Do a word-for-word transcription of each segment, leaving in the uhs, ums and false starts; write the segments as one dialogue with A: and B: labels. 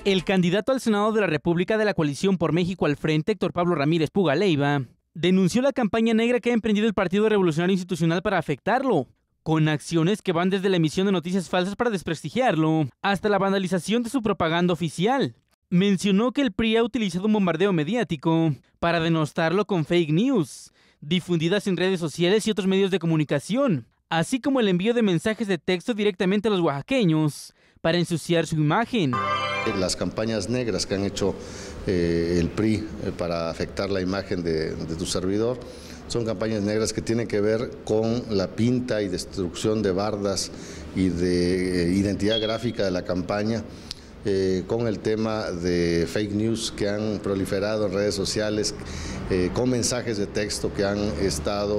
A: El candidato al Senado de la República de la Coalición por México al Frente, Héctor Pablo Ramírez Puga Leiva, denunció la campaña negra que ha emprendido el Partido Revolucionario Institucional para afectarlo, con acciones que van desde la emisión de noticias falsas para desprestigiarlo hasta la vandalización de su propaganda oficial. Mencionó que el P R I ha utilizado un bombardeo mediático para denostarlo con fake news, difundidas en redes sociales y otros medios de comunicación, así como el envío de mensajes de texto directamente a los oaxaqueños para ensuciar su imagen.
B: Las campañas negras que han hecho eh, el P R I eh, para afectar la imagen de, de tu servidor son campañas negras que tienen que ver con la pinta y destrucción de bardas y de eh, identidad gráfica de la campaña, eh, con el tema de fake news que han proliferado en redes sociales, eh, con mensajes de texto que han estado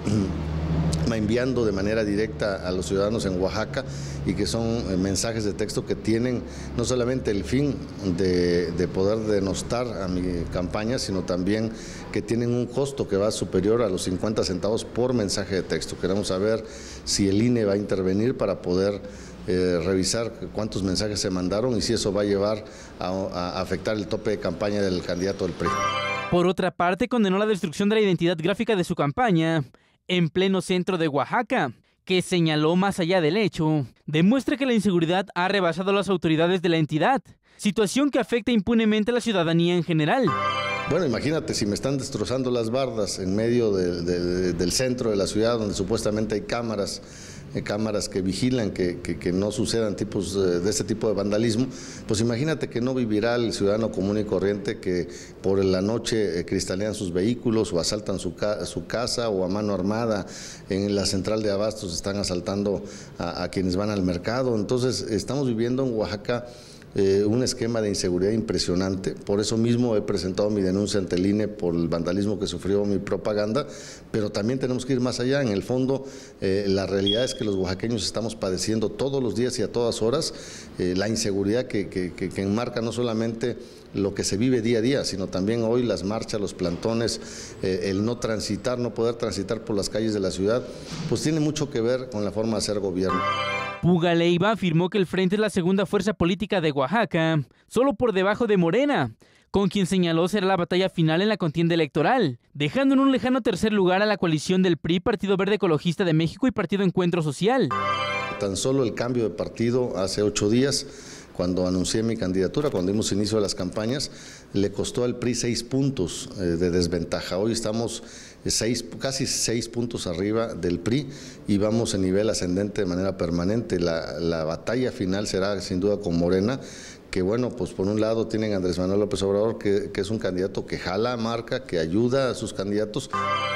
B: enviando de manera directa a los ciudadanos en Oaxaca y que son mensajes de texto que tienen no solamente el fin de, de poder denostar a mi campaña, sino también que tienen un costo que va superior a los cincuenta centavos por mensaje de texto. Queremos saber si el I N E va a intervenir para poder eh, revisar cuántos mensajes se mandaron y si eso va a llevar a, a afectar el tope de campaña del candidato del P R I.
A: Por otra parte, condenó la destrucción de la identidad gráfica de su campaña en pleno centro de Oaxaca, que señaló más allá del hecho, demuestra que la inseguridad ha rebasado a las autoridades de la entidad, situación que afecta impunemente a la ciudadanía en general.
B: Bueno, imagínate si me están destrozando las bardas en medio de, de, del centro de la ciudad, donde supuestamente hay cámaras, eh, cámaras que vigilan que, que, que no sucedan tipos de, de este tipo de vandalismo, pues imagínate que no vivirá el ciudadano común y corriente que por la noche eh, cristalean sus vehículos o asaltan su, ca su casa o a mano armada en la central de abastos están asaltando a, a quienes van al mercado. Entonces estamos viviendo en Oaxaca Eh, un esquema de inseguridad impresionante. Por eso mismo he presentado mi denuncia ante el I N E por el vandalismo que sufrió mi propaganda, pero también tenemos que ir más allá. En el fondo, eh, la realidad es que los oaxaqueños estamos padeciendo todos los días y a todas horas eh, la inseguridad que, que, que, que enmarca no solamente lo que se vive día a día, sino también hoy las marchas, los plantones, eh, el no transitar, no poder transitar por las calles de la ciudad, pues tiene mucho que ver con la forma de hacer gobierno.
A: Puga Leiva afirmó que el Frente es la segunda fuerza política de Oaxaca, solo por debajo de Morena, con quien señaló será la batalla final en la contienda electoral, dejando en un lejano tercer lugar a la coalición del P R I, Partido Verde Ecologista de México y Partido Encuentro Social.
B: Tan solo el cambio de partido hace ocho días, cuando anuncié mi candidatura, cuando dimos inicio a las campañas, le costó al P R I seis puntos eh, de desventaja. Hoy estamos seis, casi seis puntos arriba del P R I y vamos en nivel ascendente de manera permanente. La, la batalla final será sin duda con Morena, que bueno, pues por un lado tienen a Andrés Manuel López Obrador, que, que es un candidato que jala marca, que ayuda a sus candidatos.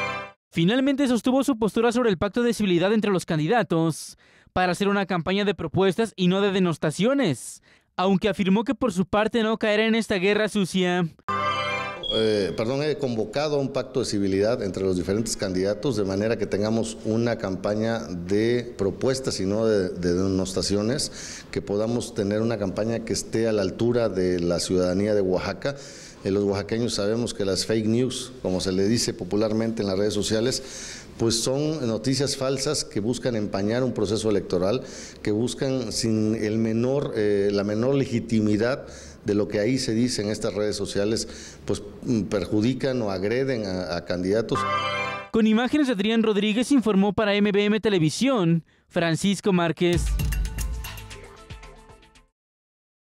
A: Finalmente sostuvo su postura sobre el pacto de civilidad entre los candidatos, para hacer una campaña de propuestas y no de denostaciones, aunque afirmó que por su parte no caerá en esta guerra sucia.
B: Eh, perdón, he convocado a un pacto de civilidad entre los diferentes candidatos de manera que tengamos una campaña de propuestas y no de, de denostaciones, que podamos tener una campaña que esté a la altura de la ciudadanía de Oaxaca. Eh, los oaxaqueños sabemos que las fake news, como se le dice popularmente en las redes sociales, pues son noticias falsas que buscan empañar un proceso electoral, que buscan sin el menor, eh, la menor legitimidad de lo que ahí se dice en estas redes sociales, pues perjudican o agreden a, a candidatos.
A: Con imágenes de Adrián Rodríguez informó para M B M Televisión, Francisco Márquez.